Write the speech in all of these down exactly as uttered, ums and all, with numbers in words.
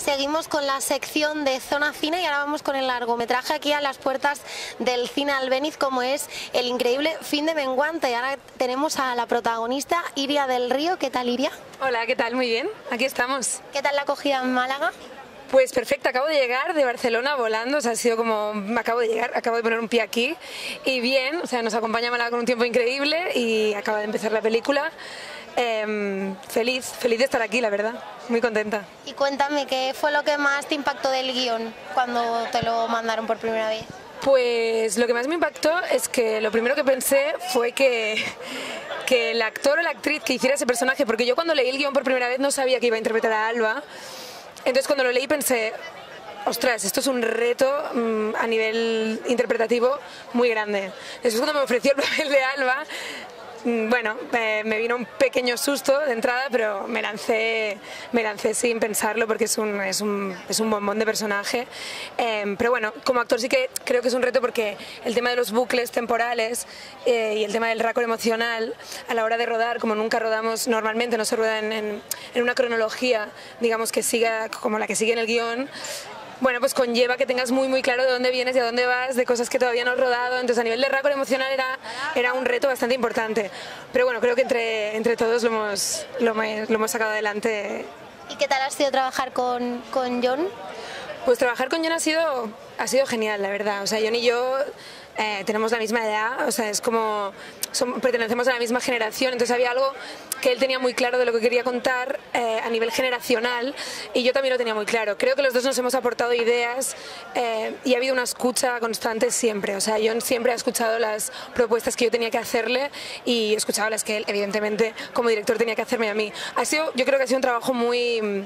Seguimos con la sección de Zona Cine y ahora vamos con el largometraje aquí a las puertas del Cine Albéniz, como es El increíble fin de Menguante. Y ahora tenemos a la protagonista, Iria del Río. ¿Qué tal, Iria? Hola, ¿qué tal? Muy bien, aquí estamos. ¿Qué tal la acogida en Málaga? Pues perfecto, acabo de llegar de Barcelona volando, o sea, ha sido como, acabo de llegar, acabo de poner un pie aquí y bien, o sea, nos acompaña Málaga con un tiempo increíble y acaba de empezar la película. Eh, feliz, feliz de estar aquí, la verdad, muy contenta. Y cuéntame, ¿qué fue lo que más te impactó del guión cuando te lo mandaron por primera vez? Pues lo que más me impactó es que lo primero que pensé fue que, que el actor o la actriz que hiciera ese personaje, porque yo cuando leí el guión por primera vez no sabía que iba a interpretar a Alba. Entonces cuando lo leí pensé, ostras, esto es un reto mmm, a nivel interpretativo muy grande. Después cuando me ofreció el papel de Alba, mmm, bueno, eh, me vino un pequeño susto de entrada, pero me lancé, me lancé sin pensarlo porque es un, es un, es un bombón de personaje. Eh, pero bueno, como actor sí que creo que es un reto porque el tema de los bucles temporales eh, y el tema del raccord emocional a la hora de rodar, como nunca rodamos normalmente, no se rueda en, en, en una cronología, digamos que siga como la que sigue en el guión. Bueno, pues conlleva que tengas muy muy claro de dónde vienes y a dónde vas, de cosas que todavía no has rodado, entonces a nivel de raccord emocional era, era un reto bastante importante. Pero bueno, creo que entre, entre todos lo hemos, lo, lo hemos sacado adelante. ¿Y qué tal ha sido trabajar con, con Jon? Pues trabajar con Jon ha sido, ha sido genial, la verdad. O sea, Jon y yo eh, tenemos la misma edad, o sea, es como son, pertenecemos a la misma generación, entonces había algo que él tenía muy claro de lo que quería contar eh, a nivel generacional y yo también lo tenía muy claro. Creo que los dos nos hemos aportado ideas eh, y ha habido una escucha constante siempre. O sea, Jon siempre ha escuchado las propuestas que yo tenía que hacerle y he escuchado las que él, evidentemente, como director tenía que hacerme a mí. Ha sido, yo creo que ha sido un trabajo muy...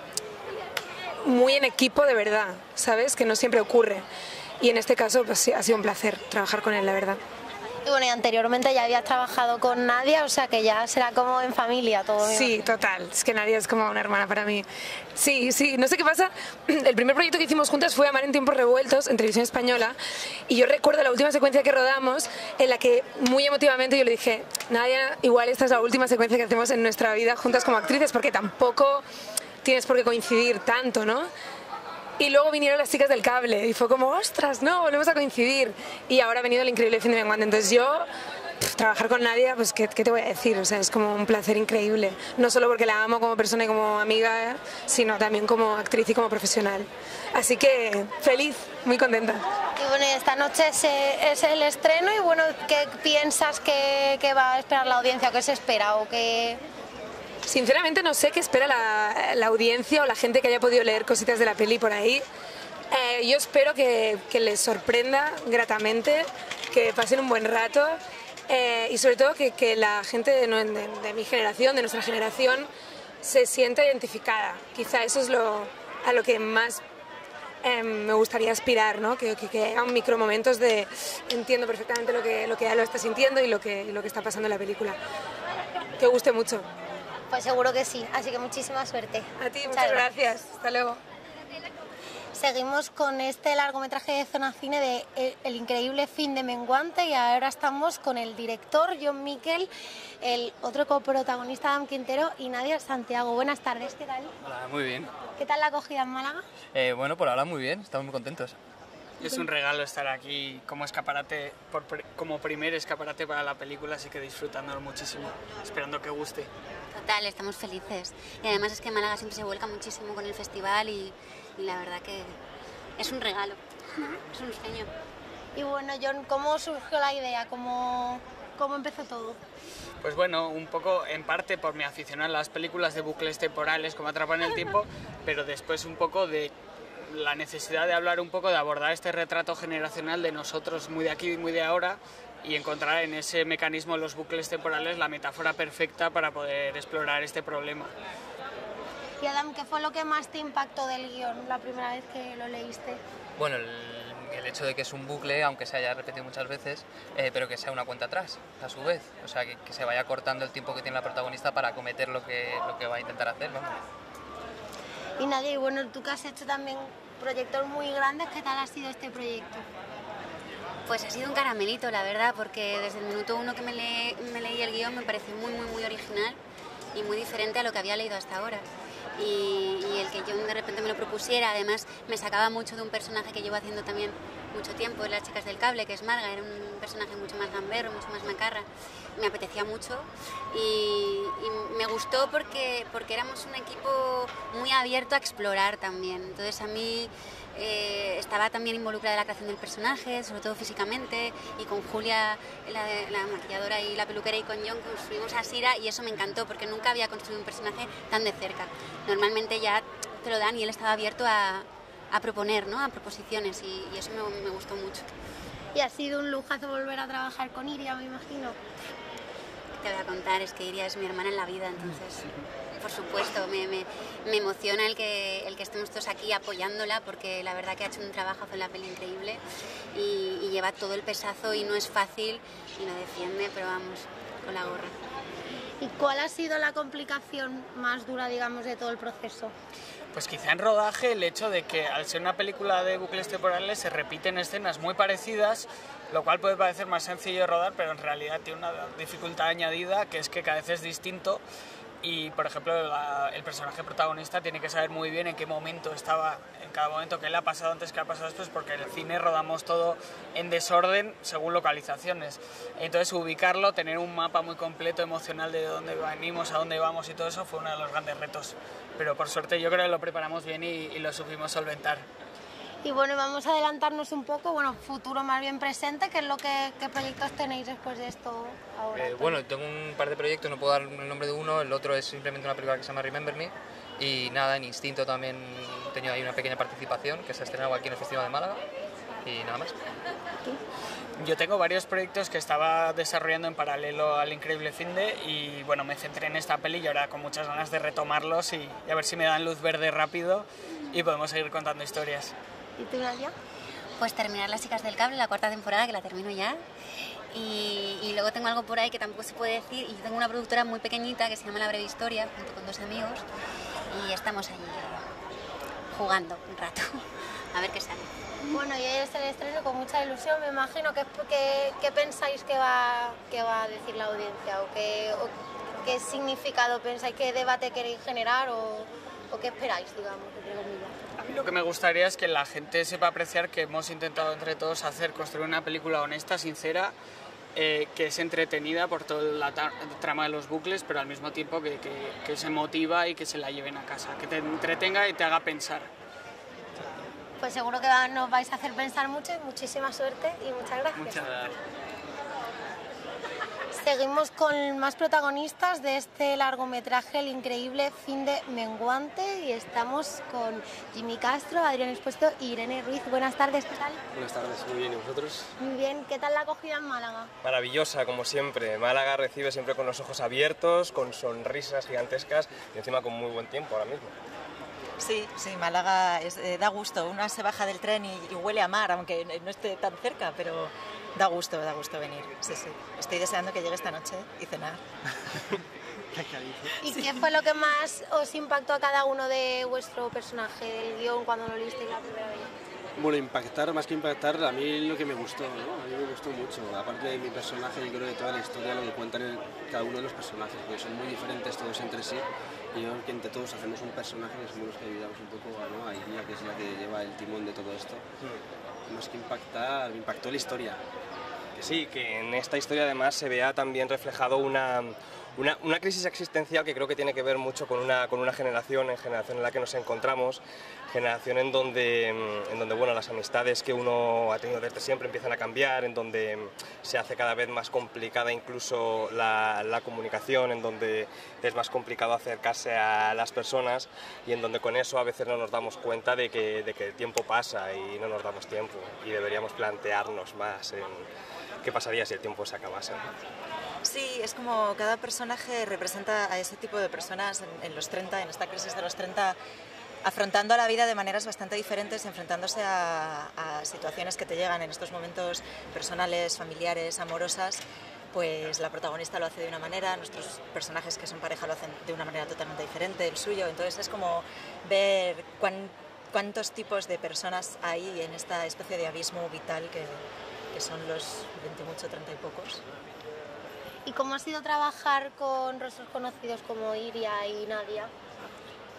muy en equipo de verdad, ¿sabes? Que no siempre ocurre. Y en este caso pues sí, ha sido un placer trabajar con él, la verdad. Y bueno, y anteriormente ya habías trabajado con Nadia, o sea que ya será como en familia todo. Sí, total, es que Nadia es como una hermana para mí. Sí, sí, no sé qué pasa, el primer proyecto que hicimos juntas fue Amar en tiempos revueltos, en Televisión Española, y yo recuerdo la última secuencia que rodamos, en la que muy emotivamente yo le dije, Nadia, igual esta es la última secuencia que hacemos en nuestra vida juntas como actrices, porque tampoco tienes por qué coincidir tanto, ¿no? Y luego vinieron las chicas del cable y fue como, ostras, no, volvemos a coincidir. Y ahora ha venido El increíble fin de Menguante. Entonces yo, pff, trabajar con Nadia, pues ¿qué, ¿qué te voy a decir? O sea, es como un placer increíble. No solo porque la amo como persona y como amiga, sino también como actriz y como profesional. Así que feliz, muy contenta. Y bueno, esta noche es, es el estreno y bueno, ¿qué piensas que, que va a esperar la audiencia o qué se espera o qué...? Sinceramente no sé qué espera la, la audiencia o la gente que haya podido leer cositas de la peli por ahí. Eh, yo espero que, que les sorprenda gratamente, que pasen un buen rato eh, y sobre todo que, que la gente de, de, de mi generación, de nuestra generación, se sienta identificada. Quizá eso es lo, a lo que más eh, me gustaría aspirar, ¿no? Que, que, que hagan micromomentos de entiendo perfectamente lo que, lo que Alba está sintiendo y lo que, lo que está pasando en la película. Que guste mucho. Pues seguro que sí, así que muchísima suerte. A ti, muchas, muchas gracias. gracias. Hasta luego. Seguimos con este largometraje de Zona Cine de El, el increíble fin de Menguante y ahora estamos con el director Jon Miquel, el otro coprotagonista Adam Quintero y Nadia Santiago. Buenas tardes, ¿qué tal? Hola, muy bien. ¿Qué tal la acogida en Málaga? Eh, bueno, por ahora muy bien, estamos muy contentos. Es un regalo estar aquí como escaparate, por, como primer escaparate para la película, así que disfrutándolo muchísimo, esperando que guste. Total, estamos felices. Y además es que Málaga siempre se vuelca muchísimo con el festival y, y la verdad que es un regalo, es un sueño. Y bueno, Jon, ¿cómo surgió la idea? ¿Cómo, cómo empezó todo? Pues bueno, un poco en parte por mi afición a las películas de bucles temporales, como Atrapan el tiempo, pero después un poco de la necesidad de hablar un poco, de abordar este retrato generacional de nosotros muy de aquí y muy de ahora y encontrar en ese mecanismo los bucles temporales la metáfora perfecta para poder explorar este problema. Y Adam, ¿qué fue lo que más te impactó del guión la primera vez que lo leíste? Bueno, el, el hecho de que es un bucle, aunque se haya repetido muchas veces, eh, pero que sea una cuenta atrás, a su vez. O sea, que, que se vaya cortando el tiempo que tiene la protagonista para acometer lo que, lo que va a intentar hacer, vamos. Y Nadia, y bueno, tú que has hecho también proyectos muy grandes, ¿qué tal ha sido este proyecto? Pues ha sido un caramelito, la verdad, porque desde el minuto uno que me, le, me leí el guión me pareció muy, muy, muy original y muy diferente a lo que había leído hasta ahora. y, y el que yo de repente me lo propusiera, además me sacaba mucho de un personaje que llevo haciendo también mucho tiempo en Las chicas del cable, que es Marga, era un personaje mucho más gamberro, mucho más macarra, me apetecía mucho y, y me gustó porque, porque éramos un equipo muy abierto a explorar también, entonces a mí eh, estaba también involucrada en la creación del personaje, sobre todo físicamente, y con Julia, la, la maquilladora y la peluquera, y con John construimos a Sira y eso me encantó porque nunca había construido un personaje tan de cerca. Normalmente ya te lo dan y él estaba abierto a, a proponer, ¿no? A proposiciones y, y eso me, me gustó mucho. Y ha sido un lujazo volver a trabajar con Iria, me imagino. Te voy a contar, es que Iria es mi hermana en la vida, entonces, por supuesto, me, me, me emociona el que, el que estemos todos aquí apoyándola, porque la verdad que ha hecho un trabajo en la peli increíble y, y lleva todo el pesazo y no es fácil y lo defiende, pero vamos, con la gorra. ¿Y cuál ha sido la complicación más dura, digamos, de todo el proceso? Pues quizá en rodaje el hecho de que al ser una película de bucles temporales se repiten escenas muy parecidas, lo cual puede parecer más sencillo de rodar, pero en realidad tiene una dificultad añadida, que es que cada vez es distinto y, por ejemplo, la, el personaje protagonista tiene que saber muy bien en qué momento estaba, en cada momento, qué le ha pasado antes, qué ha pasado después, porque en el cine rodamos todo en desorden según localizaciones. Entonces ubicarlo, tener un mapa muy completo emocional de dónde venimos, a dónde vamos y todo eso fue uno de los grandes retos. Pero por suerte yo creo que lo preparamos bien y, y lo supimos solventar. Y bueno, vamos a adelantarnos un poco, bueno, futuro más bien presente, ¿qué es lo que qué proyectos tenéis después de esto ahora? Eh, bueno, tengo un par de proyectos, no puedo dar el nombre de uno, el otro es simplemente una película que se llama Remember Me, y nada, en Instinto también he tenido ahí una pequeña participación que se ha estrenado aquí en el Festival de Málaga, y nada más. Yo tengo varios proyectos que estaba desarrollando en paralelo al Increíble Finde y bueno, me centré en esta peli y ahora con muchas ganas de retomarlos y, y a ver si me dan luz verde rápido y podemos seguir contando historias. ¿Y tú, Nadia? Pues terminar Las chicas del cable, la cuarta temporada, que la termino ya. Y, y luego tengo algo por ahí que tampoco se puede decir. Y tengo una productora muy pequeñita que se llama La Breve Historia, junto con dos amigos. Y estamos allí jugando un rato, a ver qué sale. Bueno, y es el estreno con mucha ilusión, me imagino. ¿Qué, qué, qué pensáis que va, que va a decir la audiencia? ¿O qué, o qué significado pensáis? ¿Qué debate queréis generar? ¿O, o qué esperáis, digamos, entre comillas? A mí lo que me gustaría es que la gente sepa apreciar que hemos intentado entre todos hacer, construir una película honesta, sincera, eh, que es entretenida por toda la trama de los bucles, pero al mismo tiempo que, que, que se motiva y que se la lleven a casa, que te entretenga y te haga pensar. Pues seguro que nos vais a hacer pensar mucho, muchísima suerte y muchas gracias. Muchas gracias. Seguimos con más protagonistas de este largometraje, El increíble Finde menguante, y estamos con Jimmy Castro, Adrián Expuesto y Irene Ruiz. Buenas tardes, ¿qué tal? Buenas tardes, muy bien, ¿y vosotros? Muy bien, ¿qué tal la acogida en Málaga? Maravillosa, como siempre. Málaga recibe siempre con los ojos abiertos, con sonrisas gigantescas y encima con muy buen tiempo ahora mismo. Sí, sí, Málaga es, eh, da gusto. Una se baja del tren y, y huele a mar, aunque no esté tan cerca, pero da gusto, da gusto venir. Sí, sí. Estoy deseando que llegue esta noche y cenar. ¿Y qué fue lo que más os impactó a cada uno de vuestro personaje, del guión, cuando lo leísteis la primera vez? Bueno, impactar, más que impactar, a mí lo que me gustó, ¿no? A mí me gustó mucho. Aparte de mi personaje, yo creo que toda la historia, lo que cuentan en cada uno de los personajes, porque son muy diferentes todos entre sí. Y yo creo que entre todos hacemos un personaje que somos los que ayudamos un poco, ¿no? A Iria, que es la que lleva el timón de todo esto. Más que impactar, me impactó la historia. Que sí, que en esta historia además se vea también reflejado una, una, una crisis existencial que creo que tiene que ver mucho con una, con una generación, en generación en la que nos encontramos, generación en donde, en donde bueno, las amistades que uno ha tenido desde siempre empiezan a cambiar, en donde se hace cada vez más complicada incluso la, la comunicación, en donde es más complicado acercarse a las personas y en donde con eso a veces no nos damos cuenta de que, de que el tiempo pasa y no nos damos tiempo y deberíamos plantearnos más en qué pasaría si el tiempo se acabase. Sí, es como cada personaje representa a ese tipo de personas en, en los treinta, en esta crisis de los treinta, afrontando a la vida de maneras bastante diferentes, enfrentándose a, a situaciones que te llegan en estos momentos personales, familiares, amorosas. Pues la protagonista lo hace de una manera, nuestros personajes que son pareja lo hacen de una manera totalmente diferente, el suyo. Entonces es como ver cuán, cuántos tipos de personas hay en esta especie de abismo vital que, que son los veinte mucho, treinta y pocos. ¿Y cómo ha sido trabajar con rostros conocidos como Iria y Nadia?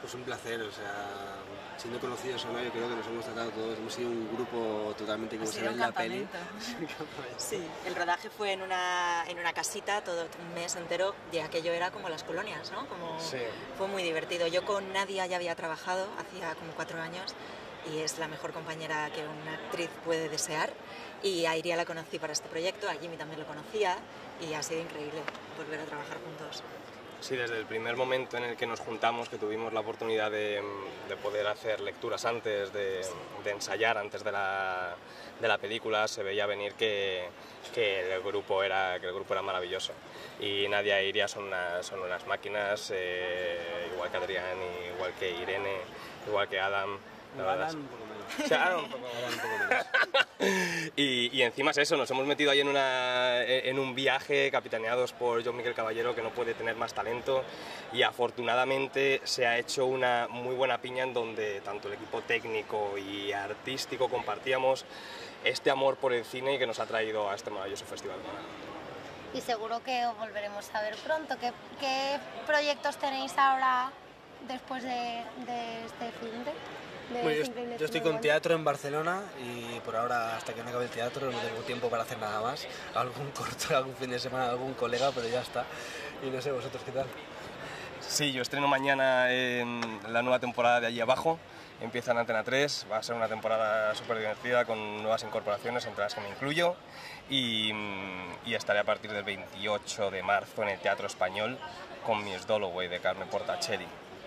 Pues un placer, o sea, siendo conocidos o no, yo creo que nos hemos tratado todos, hemos sido un grupo totalmente como se ve en la peli. Sí, el rodaje fue en una, en una casita, todo un mes entero, y aquello era como las colonias, ¿no? Como, Sí. Fue muy divertido. Yo con Nadia ya había trabajado, hacía como cuatro años, y es la mejor compañera que una actriz puede desear. Y a Iria la conocí para este proyecto, a Jimmy también lo conocía, y ha sido increíble volver a trabajar juntos. Sí, desde el primer momento en el que nos juntamos, que tuvimos la oportunidad de, de poder hacer lecturas antes, de, de ensayar antes de la, de la película, se veía venir que, que, el grupo era, que el grupo era maravilloso. Y Nadia e Iria son, una, son unas máquinas, eh, igual que Adrián, igual que Irene, igual que Adam. La verdad. Adam un poco menos. O sea, Adam un poco, Adam un poco menos. y, y encima es eso, nos hemos metido ahí en, una, en un viaje capitaneados por Jon Miquel Caballero, que no puede tener más talento, y afortunadamente se ha hecho una muy buena piña en donde tanto el equipo técnico y artístico compartíamos este amor por el cine que nos ha traído a este maravilloso festival. Y seguro que os volveremos a ver pronto. ¿Qué, qué proyectos tenéis ahora después de, de este film? De, de Bueno, este yo, yo estoy con teatro en Barcelona y por ahora, hasta que no acabe el teatro, no tengo tiempo para hacer nada más. Algún corto, algún fin de semana, algún colega, pero ya está. Y no sé, ¿vosotros qué tal? Sí, yo estreno mañana en la nueva temporada de Allí Abajo. Empieza en Antena tres, va a ser una temporada súper divertida con nuevas incorporaciones, entre las que me incluyo. Y, y estaré a partir del veintiocho de marzo en el Teatro Español con Miss Dalloway de Carmen Portacelli.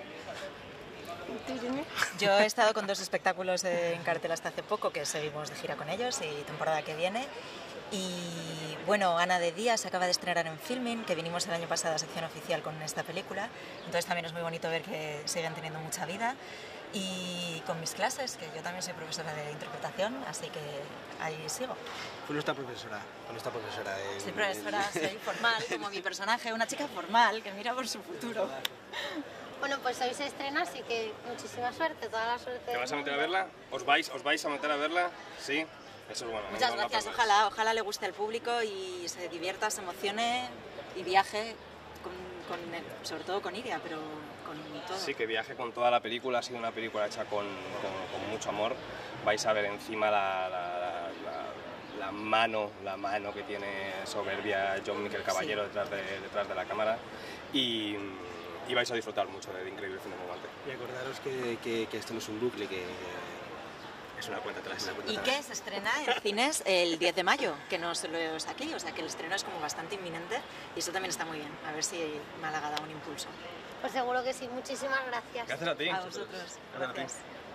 Yo he estado con dos espectáculos en cartel hasta hace poco, que seguimos de gira con ellos, y temporada que viene. Y bueno, Ana de Díaz se acaba de estrenar en Filming, que vinimos el año pasado a sección oficial con esta película. Entonces también es muy bonito ver que siguen teniendo mucha vida. Y con mis clases, que yo también soy profesora de interpretación, así que ahí sigo. Fue nuestra profesora, fue nuestra profesora. En, Soy profesora, en... soy formal, como mi personaje, una chica formal que mira por su futuro. Bueno, pues hoy se estrena, así que muchísima suerte, toda la suerte. ¿Te vas a meter a verla? ¿Os vais, os vais a meter a verla? Sí. Eso es bueno. Muchas gracias, ojalá, ojalá le guste al público y se divierta, se emocione y viaje, con, con, sobre todo con Iria, pero con todo. Sí, que viaje con toda la película, ha sido una película hecha con, con, con mucho amor. Vais a ver encima la, la, la, la mano, la mano que tiene soberbia Jon Miquel Caballero sí. detrás, de, detrás de la cámara. Y, y vais a disfrutar mucho del increíble fin de Menguante. Y acordaros que, que, que esto no es un bucle, que es una cuenta atrás. Una cuenta y atrás. que se estrena en cines el diez de mayo, que no se lo saqué, o sea que el estreno es como bastante inminente y eso también está muy bien, a ver si Málaga da un impulso. Pues seguro que sí, muchísimas gracias. Gracias a ti. A vosotros. Gracias. Gracias.